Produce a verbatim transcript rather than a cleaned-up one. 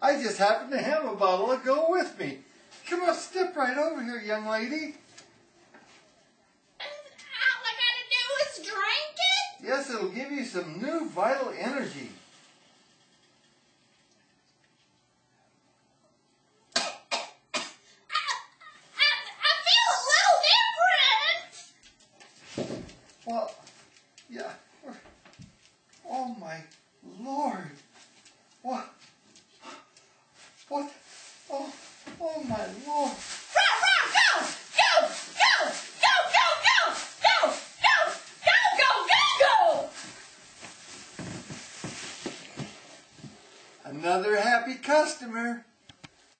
I just happen to have a bottle to go with me. Come on, step right over here, young lady. All I gotta do is drink it? Yes, it'll give you some new vital energy. Well, yeah. Oh my Lord. What? What? Oh, oh my Lord. Run, run, go! Go! Go! Go, go, go! Go! Go! Go, go, go, go! Another happy customer.